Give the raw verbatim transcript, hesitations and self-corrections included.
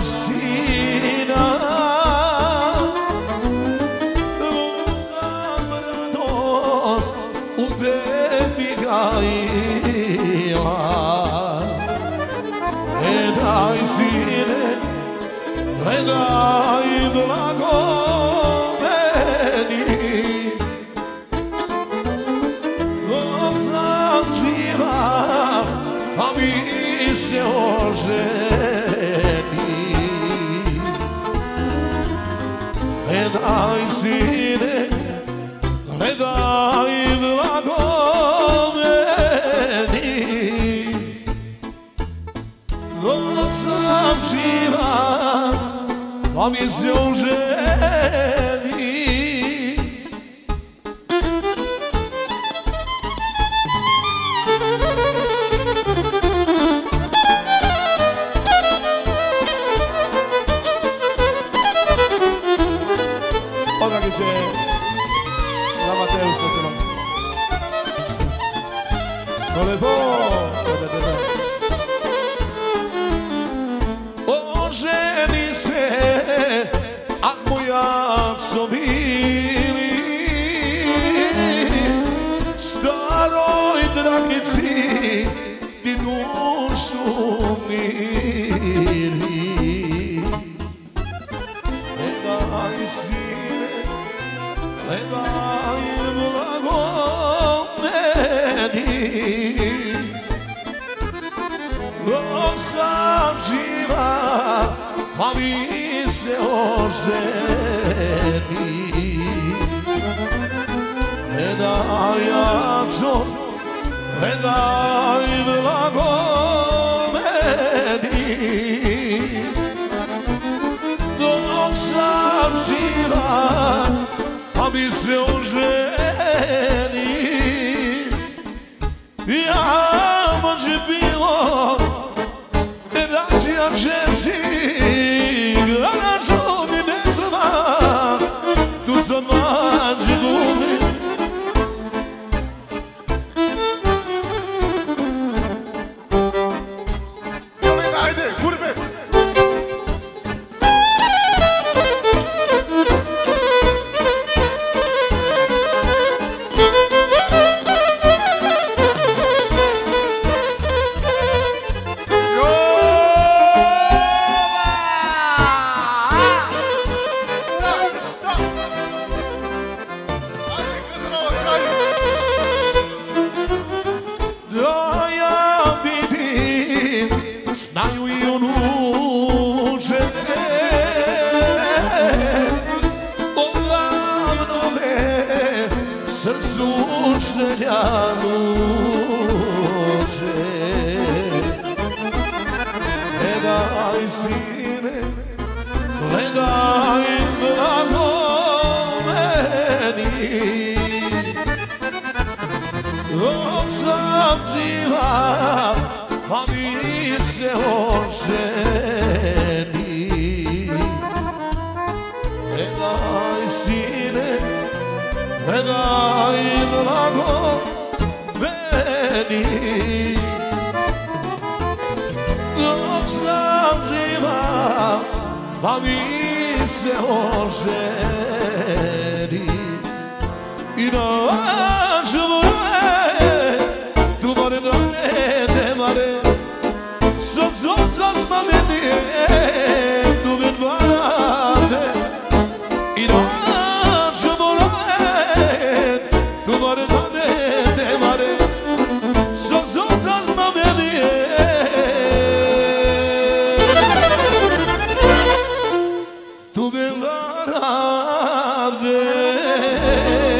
sina uzam radost u tebi gajila. Gledaj sine, gledaj blago meni, dok sam živa pa mi se oženi. Gledaj sine, gledaj blago meni, dok sam živa pa mi se oženi. Odragice, za Mateusz Petelon. Telefon! Oženi se, ako ja co bili, staroj dragici ti dušu miri. Gledaj sine, gledaj blago meni, dok sam živa pa mi se oženi. Gledaj jaco, gledaj blago meni, dok sam živa pa mi se oženi. Ja može bilo rađija žemci, granačo mi ne zna, tu sam mađi gumi. Kolega, ajde, kurbe! Znaju i unuče, odavno me srcu želja nuče. Gledaj sine, gledaj blago meni, dok sam živa pa mi se oženi. Gledaj sine, gledaj blago meni, dok sam živa pa mi se oženi. I nađu me, tu more drane ne mare, Zot, zot, zot, znameni, duvet varade, i nađu morale, tu more drane ne mare, zot, zot, zot, znameni, duvet varade.